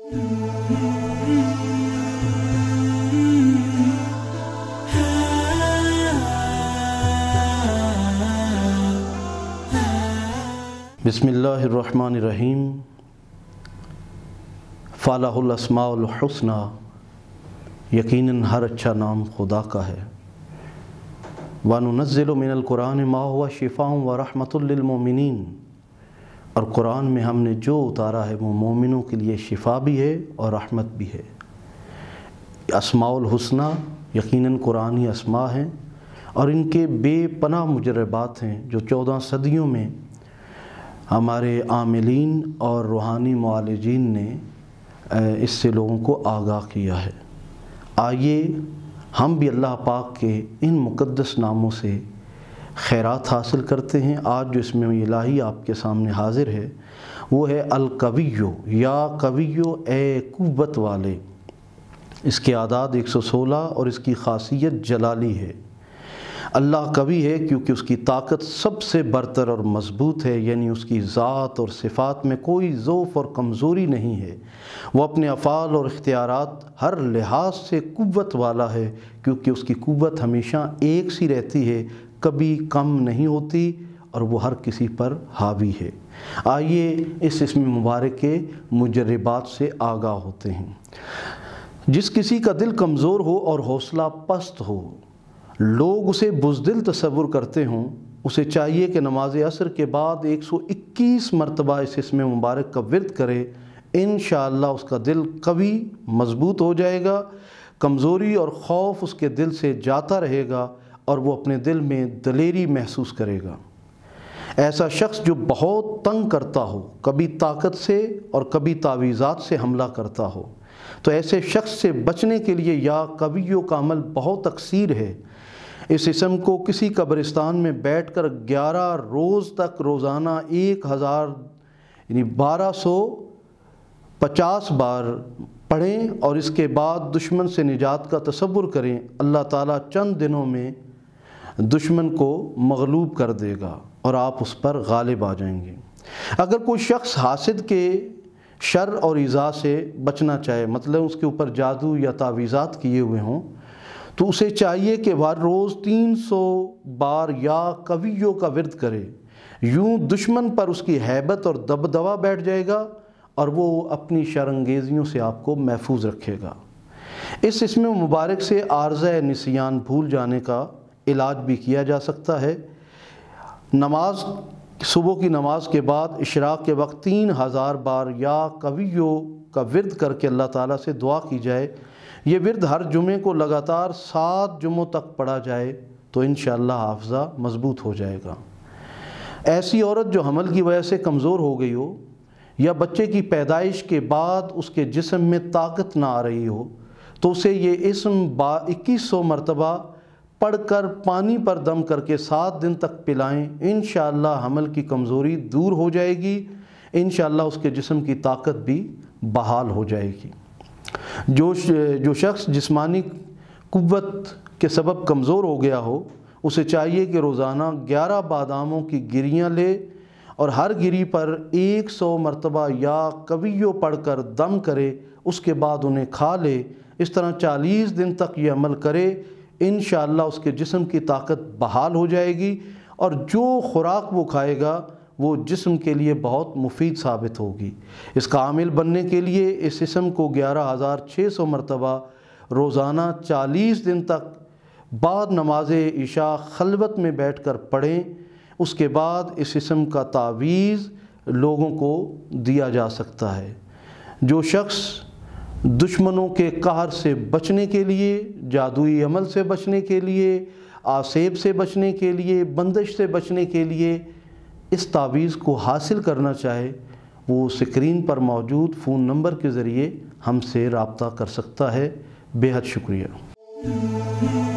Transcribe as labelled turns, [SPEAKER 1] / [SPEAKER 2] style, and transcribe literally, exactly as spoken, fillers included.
[SPEAKER 1] بسم اللہ الرحمن الرحیم فَلَهُ الْأَسْمَاءُ الْحُسْنَى، یقیناً ہر اچھا نام خدا کا ہے۔ وَنُنَزِّلُ مِنَ الْقُرْآنِ مَا هُوَ شِفَاءٌ وَرَحْمَةٌ لِّلْمُؤْمِنِينَ، اور قرآن میں ہم نے جو اتارا ہے وہ مومنوں کے لیے شفا بھی ہے اور رحمت بھی ہے۔ اسماء الحسنى یقیناً قرآنی اسماء ہیں اور ان کے بے پناہ مجربات ہیں جو چودہ صدیوں میں ہمارے عاملین اور روحانی معالجین نے اس سے لوگوں کو آگاہ کیا ہے۔ آئیے ہم بھی اللہ پاک کے ان مقدس ناموں سے خیرات حاصل کرتے ہیں۔ آج جو اسم الہی آپ کے سامنے حاضر ہے وہ ہے القویو، یا قویو اے قوت والے۔ اس کے اعداد ایک سو سولہ اور اس کی خاصیت جلالی ہے۔ اللہ قوی ہے کیونکہ اس کی طاقت سب سے برتر اور مضبوط ہے، یعنی اس کی ذات اور صفات میں کوئی ضعف اور کمزوری نہیں ہے۔ وہ اپنے افعال اور اختیارات ہر لحاظ سے قوت والا ہے کیونکہ اس کی قوت ہمیشہ ایک سی رہتی ہے، کبھی کم نہیں ہوتی اور وہ ہر کسی پر حاوی ہے۔ آئیے اس اسم مبارک کے مجربات سے آگاہ ہوتے ہیں۔ جس کسی کا دل کمزور ہو اور حوصلہ پست ہو، لوگ اسے بزدل تصور کرتے ہوں، اسے چاہیے کہ نماز عصر کے بعد ایک سو اکیس مرتبہ اس اسم مبارک کا ورد کرے۔ انشاءاللہ اس کا دل قوی مضبوط ہو جائے گا، کمزوری اور خوف اس کے دل سے جاتا رہے گا اور وہ اپنے دل میں دلیری محسوس کرے گا۔ ایسا شخص جو بہت تنگ کرتا ہو، کبھی طاقت سے اور کبھی تعویذات سے حملہ کرتا ہو، تو ایسے شخص سے بچنے کے لیے یا قویوں کا عمل بہت اکثیر ہے۔ اس اسم کو کسی قبرستان میں بیٹھ کر گیارہ روز تک روزانہ ایک ہزار یعنی بارہ سو پچاس بار پڑھیں اور اس کے بعد دشمن سے نجات کا تصور کریں۔ اللہ تعالیٰ چند دنوں میں دشمن کو مغلوب کر دے گا اور آپ اس پر غالب آ جائیں گے۔ اگر کوئی شخص حاسد کے شر اور ایذا سے بچنا چاہے، مطلب اس کے اوپر جادو یا تعویذات کیے ہوئے ہوں، تو اسے چاہیے کہ ہر روز تین سو بار یا قویوں کا ورد کرے۔ یوں دشمن پر اس کی ہیبت اور دبدبہ بیٹھ جائے گا اور وہ اپنی شرانگیزیوں سے آپ کو محفوظ رکھے گا۔ اس اسم مبارک سے عارضہ نسیان بھول جانے کا علاج بھی کیا جا سکتا ہے۔ نماز صبح کی نماز کے بعد اشراق کے وقت تین ہزار بار یا قویوں کا ورد کر کے اللہ تعالیٰ سے دعا کی جائے۔ یہ ورد ہر جمعے کو لگاتار سات جمعوں تک پڑھا جائے تو انشاءاللہ حافظہ مضبوط ہو جائے گا۔ ایسی عورت جو حمل کی وجہ سے کمزور ہو گئی ہو یا بچے کی پیدائش کے بعد اس کے جسم میں طاقت نہ آ رہی ہو، تو اسے یہ اسم با اکیس سو مرتبہ پڑھ کر پانی پر دم کر کے سات دن تک پلائیں۔ انشاءاللہ حمل کی کمزوری دور ہو جائے گی، انشاءاللہ اس کے جسم کی طاقت بھی بحال ہو جائے گی۔ جو جو شخص جسمانی قوت کے سبب کمزور ہو گیا ہو، اسے چاہیے کہ روزانہ گیارہ باداموں کی گریاں لے اور ہر گری پر ایک سو مرتبہ یا قویوں پڑھ کر دم کرے، اس کے بعد انہیں کھا لے۔ اس طرح چالیس دن تک یہ عمل کرے، انشاءاللہ اس کے جسم کی طاقت بحال ہو جائے گی اور جو خوراک وہ کھائے گا وہ جسم کے لیے بہت مفید ثابت ہوگی۔ اس کا عامل بننے کے لیے اس اسم کو گیارہ ہزار چھ سو مرتبہ روزانہ چالیس دن تک بعد نماز عشاء خلوت میں بیٹھ کر پڑھیں۔ اس کے بعد اس اسم کا تعویذ لوگوں کو دیا جا سکتا ہے۔ جو شخص دشمنوں کے قہر سے بچنے کے لیے، جادوئی عمل سے بچنے کے لیے، آسیب سے بچنے کے لیے، بندش سے بچنے کے لیے اس تعویذ کو حاصل کرنا چاہے، وہ سکرین پر موجود فون نمبر کے ذریعے ہم سے رابطہ کر سکتا ہے۔ بے حد شکریہ۔